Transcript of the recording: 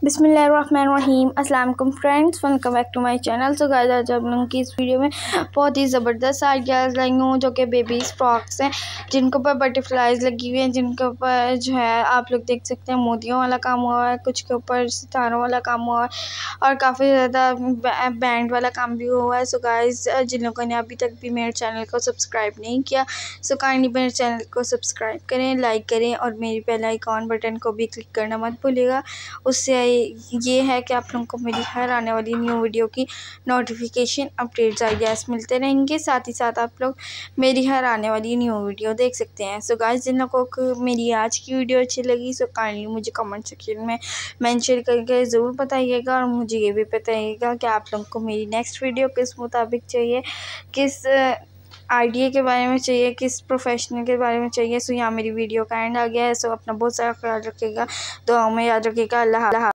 बिस्मिल्लाहिर्रहमानिर्रहीम अस्सलाम वालेकुम friends, welcome back to my channel. So guys, आज आप लोगों की इस वीडियो में बहुत ही ज़बरदस्त आइडियाज़ लाई हूँ जो कि बेबीज़ फ्रॉक्स हैं, जिनके ऊपर बटरफ्लाइज लगी हुई हैं, जिनके ऊपर जो है आप लोग देख सकते हैं मोतियों वाला काम हुआ है, कुछ के ऊपर सितारों वाला काम हुआ है और काफ़ी ज़्यादा बैंड वाला काम भी हुआ है। सो गाइस, जिन लोगों ने अभी तक भी मेरे चैनल को सब्सक्राइब नहीं किया, सो काइंडली मेरे चैनल को सब्सक्राइब करें, लाइक करें और मेरी बेल आइकॉन बटन को भी क्लिक करना मत भूलिएगा। उससे ये है कि आप लोगों को मेरी हर आने वाली न्यू वीडियो की नोटिफिकेशन, अपडेट्स, आइडियाज़ मिलते रहेंगे। साथ ही साथ आप लोग मेरी हर आने वाली न्यू वीडियो देख सकते हैं। सो गाइस, जिन लोगों को मेरी आज की वीडियो अच्छी लगी, सो काइंडली मुझे कमेंट सेक्शन में मेंशन करके ज़रूर बताइएगा और मुझे ये भी बताइएगा कि आप लोगों को मेरी नेक्स्ट वीडियो किस मुताबिक चाहिए, किस आइडिया के बारे में चाहिए, किस प्रोफेशनल के बारे में चाहिए। सो यहाँ मेरी वीडियो का एंड आ गया है। सो अपना बहुत सारा ख्याल रखिएगा, दुआओं में याद रखिएगा। अल्लाह।